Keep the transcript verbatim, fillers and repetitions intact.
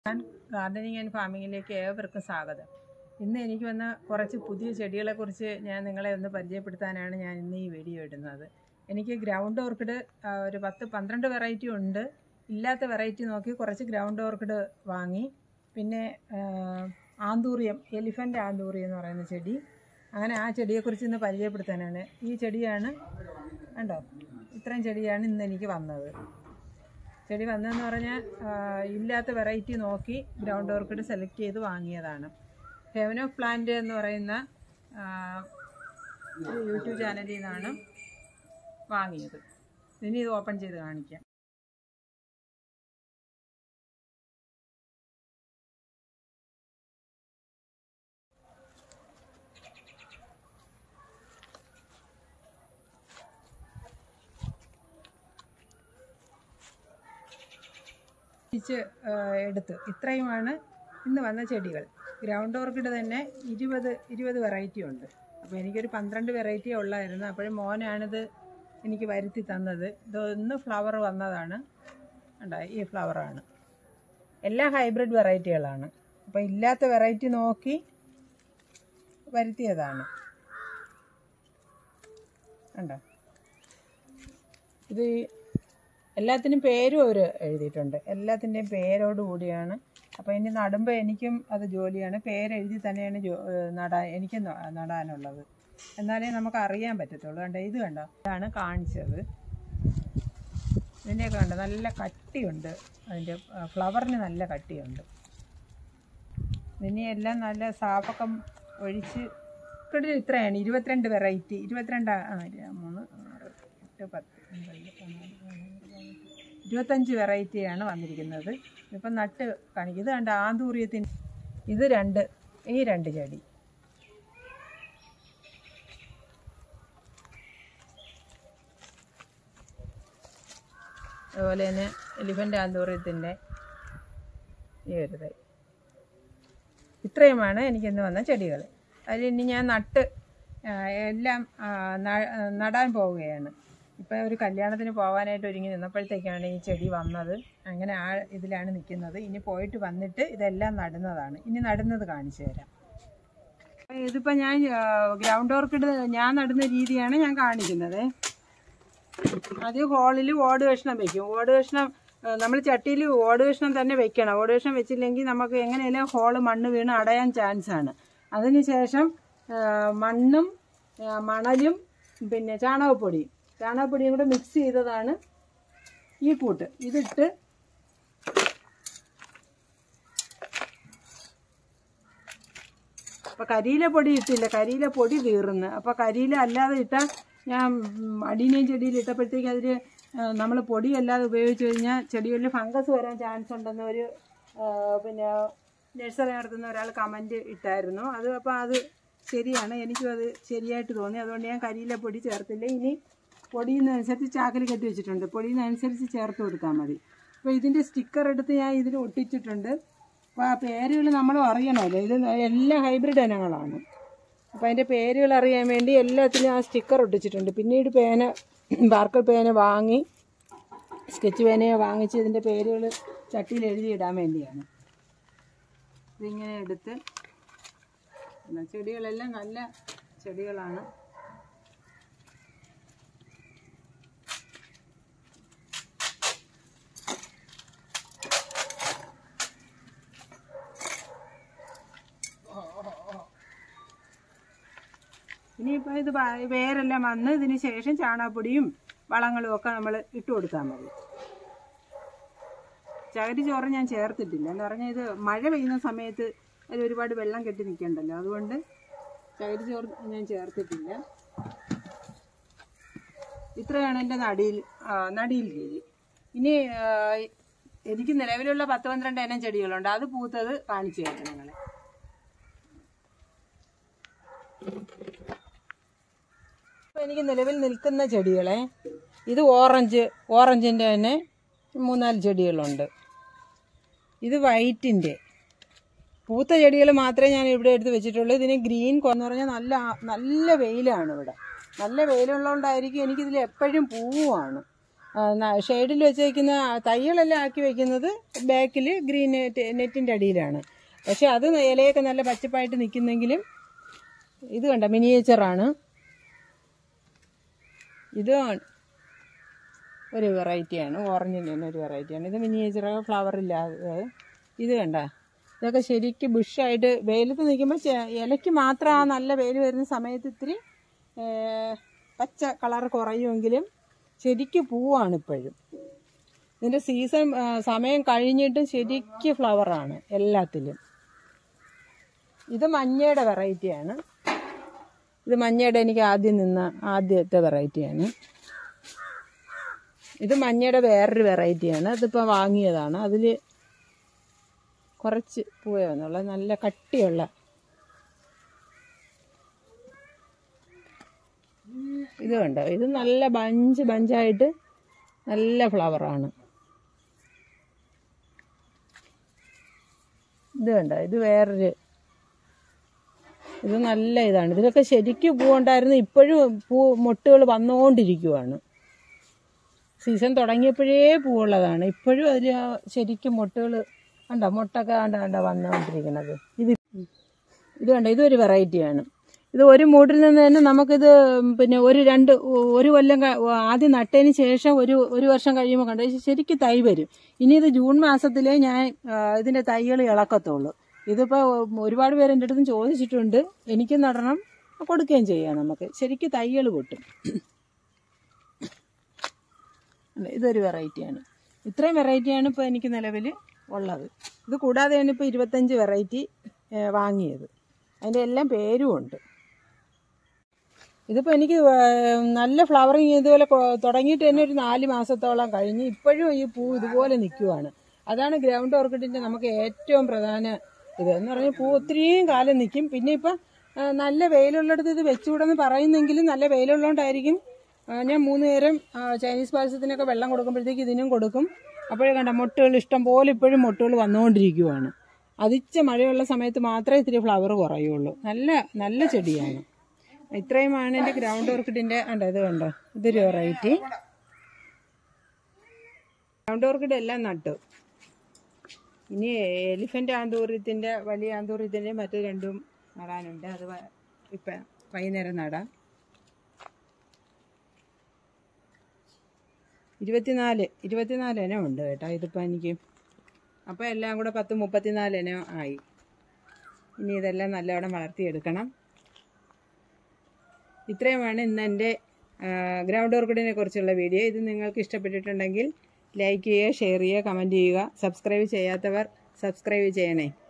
ഞാൻ gardening and ഫാമിങ്ങിലേക്ക് ഏവർക്കും സ്വാഗതം. ഇന്ന് എനിക്ക് വന്ന കുറച്ച് പുതിയ ചെടികളെക്കുറിച്ച് ഞാൻ നിങ്ങളെ ഒന്ന് പരിചയപ്പെടുത്താനാണ് ഞാൻ ഇന്ന് ഈ വീഡിയോ ഇടുന്നത്. എനിക്ക് ഗ്രൗണ്ട് ഓർക്കിഡ് ഒരു പത്ത് പന്ത്രണ്ട് വെറൈറ്റി ഉണ്ട്. ഇല്ലാത്ത വെറൈറ്റി നോക്കി കുറച്ച് ഗ്രൗണ്ട് ഓർക്കിഡ് വാങ്ങി. പിന്നെ ആന്തൂറിയം, എലിഫൻ്റ് ആന്തൂറിയം എന്ന് പറയുന്ന ചെടി, അങ്ങനെ ആ ചെടിയെക്കുറിച്ച് ഇന്ന് പരിചയപ്പെടുത്താനാണ്. ഈ ചെടിയാണ് കണ്ടോ, ഇത്രയും ചെടിയാണ് ഇന്ന് എനിക്ക് വന്നത്. ചെടി വന്നതെന്ന് പറഞ്ഞാൽ ഇല്ലാത്ത വെറൈറ്റി നോക്കി ഗ്രൗണ്ട് ഓർക്കിഡ് സെലക്ട് ചെയ്ത് വാങ്ങിയതാണ്. ഹെവൻ ഓഫ് പ്ലാന്റ് എന്ന് പറയുന്ന യൂട്യൂബ് ചാനലിൽ നിന്നാണ് വാങ്ങിയത്. ഇനി ഇത് ഓപ്പൺ ചെയ്ത് കാണിക്കാം. എടുത്ത് ഇത്രയുമാണ് ഇന്ന് വന്ന ചെടികൾ. ഗ്രൗണ്ട് ഓർക്കിഡ് തന്നെ ഇരുപത് ഇരുപത് വെറൈറ്റി ഉണ്ട്. അപ്പോൾ എനിക്കൊരു പന്ത്രണ്ട് വെറൈറ്റി ഉള്ളായിരുന്നു. അപ്പോഴും മോനാണിത് എനിക്ക് വരുത്തി തന്നത്. ഇതൊന്ന് ഫ്ലവർ വന്നതാണ്, ഉണ്ടായി ഈ ഫ്ലവറാണ്. എല്ലാ ഹൈബ്രിഡ് വെറൈറ്റികളാണ്. അപ്പോൾ ഇല്ലാത്ത വെറൈറ്റി നോക്കി വരുത്തിയതാണ്. കണ്ടോ, ഇത് എല്ലാത്തിനും പേരും അവർ എഴുതിയിട്ടുണ്ട്. എല്ലാത്തിൻ്റെയും പേരോട് കൂടിയാണ്. അപ്പോൾ ഇനി നടുമ്പോൾ എനിക്കും അത് ജോലിയാണ്. പേരെഴുതി തന്നെയാണ് ജോ നടാൻ എനിക്ക് നടാനുള്ളത്. എന്നാലേ നമുക്ക് അറിയാൻ പറ്റത്തുള്ളൂ. കണ്ടോ, ഇത് കണ്ടോ, ഇതാണ് കാണിച്ചത്. ഇതിൻ്റെയൊക്കെ കണ്ടോ, നല്ല കട്ടിയുണ്ട്. അതിൻ്റെ ഫ്ലവറിന് നല്ല കട്ടിയുണ്ട്. ഇതിനെയെല്ലാം നല്ല സാപക്കം ഒഴിച്ച് ഇവിടെ ഇത്രയാണ് ഇരുപത്തിരണ്ട് വെറൈറ്റി. ഇരുപത്തിരണ്ട് മൂന്ന് ആറ് എട്ട് പത്ത് ഇരുപത്തഞ്ച് വെറൈറ്റിയാണ് വന്നിരിക്കുന്നത്. ഇപ്പം നട്ട് കാണിക്കും. ഇത് കണ്ട ആന്തൂറിയത്തിന് ഇത് രണ്ട് ഈ രണ്ട് ചെടി. അതുപോലെ തന്നെ എലിഫൻ്റ് ആന്തൂറിയത്തിൻ്റെ ഈ ഒരു തൈ. ഇത്രയുമാണ് എനിക്കിന്ന് വന്ന ചെടികൾ. അതിൽ ഇനി ഞാൻ നട്ട് എല്ലാം നടാൻ പോവുകയാണ്. ഇപ്പോൾ ഒരു കല്യാണത്തിന് പോകാനായിട്ട് ഒരുങ്ങി നിന്നപ്പോഴത്തേക്കാണ് ഈ ചെടി വന്നത്. അങ്ങനെ ആ ഇതിലാണ് നിൽക്കുന്നത്. ഇനി പോയിട്ട് വന്നിട്ട് ഇതെല്ലാം നടുന്നതാണ്. ഇനി നടുന്നത് കാണിച്ചു തരാം. ഇതിപ്പോൾ ഞാൻ ഗ്രൗണ്ട് ഓർക്കിഡ് ഞാൻ നടുന്ന രീതിയാണ് ഞാൻ കാണിക്കുന്നത്. ആദ്യം ഹോളിൽ ഓട് കഷ്ണം വയ്ക്കും. ഓട് കഷ്ണം നമ്മൾ ചട്ടിയിൽ ഓട് കഷ്ണം തന്നെ വെക്കണം. ഓട് കഷ്ണം വെച്ചില്ലെങ്കിൽ നമുക്ക് എങ്ങനെയല്ലേ ഹോള് മണ്ണ് വീണ് അടയാൻ ചാൻസാണ്. അതിനുശേഷം മണ്ണും മണലും പിന്നെ ചാണകപ്പൊടിയും ചാണകപ്പൊടിയും കൂടെ മിക്സ് ചെയ്തതാണ് ഈ കൂട്ട്. ഇതിട്ട് അപ്പോൾ കരിയില പൊടി ഇട്ടില്ല, കരിയില പൊടി തീർന്ന്. അപ്പോൾ കരിയില അല്ലാതെ ഇട്ടാൽ ഞാൻ അടീനിയം ചെടിയിൽ ഇട്ടപ്പോഴത്തേക്ക് അതിൽ നമ്മൾ പൊടിയല്ലാതെ ഉപയോഗിച്ച് കഴിഞ്ഞാൽ ചെടികളിൽ ഫംഗസ് വരാൻ ചാൻസ് ഉണ്ടെന്ന് ഒരു പിന്നെ നഴ്സറി നടത്തുന്ന ഒരാൾ കമൻറ്റ് ഇട്ടായിരുന്നു. അത് അപ്പോൾ അത് ശരിയാണ്, എനിക്കും അത് ശരിയായിട്ട് തോന്നി. അതുകൊണ്ട് ഞാൻ കരിയില പൊടി ചേർത്തില്ല. ഇനി പൊടിയുന്നതനുസരിച്ച് ചാക്കിൽ കെട്ടി വെച്ചിട്ടുണ്ട്. പൊടിയുന്നതനുസരിച്ച് ചേർത്ത് കൊടുത്താൽ മതി. അപ്പോൾ ഇതിൻ്റെ സ്റ്റിക്കർ എടുത്ത് ഞാൻ ഇതിൽ ഒട്ടിച്ചിട്ടുണ്ട്. അപ്പോൾ ആ പേരുകൾ നമ്മൾ അറിയണമല്ലോ. ഇത് എല്ലാ ഹൈബ്രിഡ് ഇനങ്ങളാണ്. അപ്പോൾ അതിൻ്റെ പേരുകൾ അറിയാൻ വേണ്ടി എല്ലാത്തിനും ആ സ്റ്റിക്കർ ഒട്ടിച്ചിട്ടുണ്ട്. പിന്നീട് പേന പാർക്കർ പേന വാങ്ങി, സ്കെച്ച് പേനയെ വാങ്ങിച്ച് ഇതിൻ്റെ പേരുകൾ ചട്ടിയിൽ എഴുതിയിടാൻ വേണ്ടിയാണ്. ഇതിങ്ങനെ എടുത്ത് ചെടികളെല്ലാം നല്ല ചെടികളാണ്. ഇനിയിപ്പോൾ ഇത് വേരെല്ലാം വന്ന് ഇതിന് ശേഷം ചാണകപ്പൊടിയും വളങ്ങളും ഒക്കെ നമ്മൾ ഇട്ട് കൊടുത്താൽ മതി. ചകിരി ചോറ് ഞാൻ ചേർത്തിട്ടില്ല. എന്ന് പറഞ്ഞാൽ ഇത് മഴ പെയ്യുന്ന സമയത്ത് അതിൽ ഒരുപാട് വെള്ളം കെട്ടി നിൽക്കണ്ടല്ലോ, അതുകൊണ്ട് ചകിരി ചോറ് ഞാൻ ചേർത്തിട്ടില്ല. ഇത്രയാണ് എൻ്റെ നടിയിൽ നടിയിൽ രീതി. ഇനി എനിക്ക് നിലവിലുള്ള പത്ത് പന്ത്രണ്ട് ഇനം ചെടികളുണ്ട്. അത് പൂത്തത് കാണിച്ചു തരാം നിങ്ങളെ. ഇപ്പോൾ എനിക്ക് നിലവിൽ നിൽക്കുന്ന ചെടികളെ ഇത് ഓറഞ്ച് ഓറഞ്ചിൻ്റെ തന്നെ മൂന്നാല് ചെടികളുണ്ട്. ഇത് വൈറ്റിൻ്റെ പൂത്ത ചെടികൾ മാത്രമേ ഞാൻ ഇവിടെ എടുത്ത് വെച്ചിട്ടുള്ളൂ. ഇതിന് ഗ്രീൻ എന്ന് പറഞ്ഞാൽ നല്ല നല്ല വെയിലാണ് ഇവിടെ. നല്ല വെയിലുള്ളതുകൊണ്ടായിരിക്കും എനിക്കിതിൽ എപ്പോഴും പൂവാണ്. ഷെയ്ഡിൽ വെച്ചേക്കുന്ന തൈകളെല്ലാം ആക്കി വെക്കുന്നത് ബാക്കിൽ ഗ്രീൻ നെറ്റ് നെറ്റിൻ്റെ അടിയിലാണ്. പക്ഷെ അത് ഇലയൊക്കെ നല്ല പച്ചപ്പായിട്ട് നിൽക്കുന്നെങ്കിലും ഇത് കണ്ട മിനിയേച്ചറാണ്. ഇത് ഒരു വെറൈറ്റിയാണ്, ഓറഞ്ചിൻ്റെ തന്നെ ഒരു വെറൈറ്റിയാണ്. ഇത് മിനിയേച്ചർ ഫ്ലവർ ഇല്ലാതെ. ഇത് കണ്ട ഇതൊക്കെ ശരിക്കും ബുഷായിട്ട് വെയിലത്ത് നിൽക്കുമ്പോൾ ഇലയ്ക്ക് മാത്രം ആ നല്ല വെയിൽ വരുന്ന സമയത്ത് ഇത്തിരി പച്ച കളർ കുറയുമെങ്കിലും ശരിക്കും പൂവാണ് ഇപ്പോഴും. ഇതിൻ്റെ സീസൺ സമയം കഴിഞ്ഞിട്ടും ശരിക്കും ഫ്ലവറാണ് എല്ലാത്തിലും. ഇത് മഞ്ഞയുടെ വെറൈറ്റിയാണ്. ഇത് മഞ്ഞയുടെ എനിക്ക് ആദ്യം നിന്ന ആദ്യത്തെ വെറൈറ്റിയാണ്. ഇത് മഞ്ഞയുടെ വേറൊരു വെറൈറ്റിയാണ്. അതിപ്പോൾ വാങ്ങിയതാണ്. അതിൽ കുറച്ച് പൂവേ വന്നുള്ള നല്ല കട്ടിയുള്ള. ഇത് കണ്ടോ, ഇത് നല്ല ബഞ്ച് ബഞ്ചായിട്ട് നല്ല ഫ്ലവറാണ്. ഇത് കണ്ടോ, ഇത് വേറൊരു, ഇത് നല്ല ഇതാണ്. ഇതിലൊക്കെ ശരിക്കും പൂവുണ്ടായിരുന്നു. ഇപ്പോഴും പൂ മൊട്ടുകൾ വന്നുകൊണ്ടിരിക്കുവാണ്. സീസൺ തുടങ്ങിയപ്പോഴേ പൂവുള്ളതാണ്. ഇപ്പോഴും അതിൽ ശരിക്കും മൊട്ടുകൾ കണ്ടോ, മുട്ടൊക്കെ കണ്ട കണ്ട വന്നുകൊണ്ടിരിക്കുന്നത്. ഇത് ഇത് കണ്ടോ, ഇതൊരു വെറൈറ്റിയാണ്. ഇത് ഒരു മൂട്ടിൽ നിന്ന് തന്നെ നമുക്കിത് പിന്നെ ഒരു രണ്ട് ഒരു കൊല്ലം ആദ്യം നട്ടതിന് ശേഷം ഒരു ഒരു വർഷം കഴിയുമ്പോൾ കണ്ടോ ശരിക്കും തൈ വരും. ഇനി ഇത് ജൂൺ മാസത്തിലേ ഞാൻ ഇതിൻ്റെ തൈകൾ ഇളക്കത്തുള്ളൂ. ഇതിപ്പോൾ ഒരുപാട് പേര് എൻ്റെ അടുത്തും ചോദിച്ചിട്ടുണ്ട്. എനിക്ക് നടണം, കൊടുക്കുകയും ചെയ്യാം. നമുക്ക് ശരിക്കും തൈകൾ പൊട്ടും. ഇതൊരു വെറൈറ്റിയാണ്. ഇത്രയും വെറൈറ്റിയാണ് ഇപ്പോൾ എനിക്ക് നിലവിൽ ഉള്ളത്. ഇത് കൂടാതെയാണ് ഇപ്പോൾ ഇരുപത്തഞ്ച് വെറൈറ്റി വാങ്ങിയത്. അതിൻ്റെ എല്ലാം പേരും ഉണ്ട്. ഇതിപ്പോൾ എനിക്ക് നല്ല ഫ്ലവറിങ് ഇതുപോലെ തുടങ്ങിയിട്ട് തന്നെ ഒരു നാല് മാസത്തോളം കഴിഞ്ഞ് ഇപ്പോഴും ഈ പൂ ഇതുപോലെ നിൽക്കുവാണ്. അതാണ് ഗ്രൗണ്ട് ഓർക്കിഡിൻ്റെ നമുക്ക് ഏറ്റവും പ്രധാന ഇത് എന്ന് പറഞ്ഞാൽ പൂ ഒത്തിരിയും കാലം നിൽക്കും. പിന്നെ ഇപ്പം നല്ല വെയിലുള്ളിടത്ത് ഇത് വെച്ചുകൂടെന്ന് പറയുന്നെങ്കിലും നല്ല വെയിലുള്ളതുകൊണ്ടായിരിക്കും ഞാൻ മൂന്ന് നേരം ചൈനീസ് പായസത്തിനൊക്കെ വെള്ളം കൊടുക്കുമ്പോഴത്തേക്ക് ഇതിനും കൊടുക്കും. അപ്പോഴേ കണ്ട മുട്ടുകൾ ഇഷ്ടം പോലെ ഇപ്പോഴും മുട്ടുകൾ വന്നുകൊണ്ടിരിക്കുവാണ്. അതിച്ച മഴയുള്ള സമയത്ത് മാത്രമേ ഇത്തിരി ഫ്ലവർ കുറയുള്ളൂ. നല്ല നല്ല ചെടിയാണ്. ഇത്രയുമാണ് എൻ്റെ ഗ്രൗണ്ട് ഓർക്കിഡിൻ്റെ. കണ്ടോ, ഇത് കണ്ടോ, ഇതൊരു വെറൈറ്റി ഗ്രൗണ്ട് ഓർക്കിഡ് എല്ലാം നട്ടു. ഇനി എലിഫൻ്റ് ആന്തൂര്യത്തിൻ്റെ വലിയ ആന്തൂര്യത്തിൻ്റെ മറ്റു രണ്ടും നടാനുണ്ട്. അത് ഇപ്പം വൈകുന്നേരം നടാം. ഇരുപത്തിനാല് ഇരുപത്തിനാല് ഇനം ഉണ്ട് കേട്ടോ ഇതിപ്പോൾ എനിക്ക്. അപ്പോൾ എല്ലാം കൂടെ പത്ത് മുപ്പത്തിനാല് ഇനം ആയി. ഇനി ഇതെല്ലാം നല്ലവണ്ണം വളർത്തിയെടുക്കണം. ഇത്രയുമാണ് ഇന്ന് എൻ്റെ ഗ്രൗണ്ട് ഓർക്കിഡിനെ കുറിച്ചുള്ള വീഡിയോ. ഇത് നിങ്ങൾക്ക് ഇഷ്ടപ്പെട്ടിട്ടുണ്ടെങ്കിൽ ലൈക്ക് ചെയ്യുക, ഷെയർ ചെയ്യുക, കമൻറ്റ് ചെയ്യുക. സബ്സ്ക്രൈബ് ചെയ്യാത്തവർ സബ്സ്ക്രൈബ് ചെയ്യണേ.